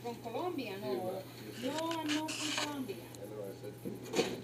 con Colombia, no, Sí, va, yo sé. no, no con Colombia. Él lo va a hacer.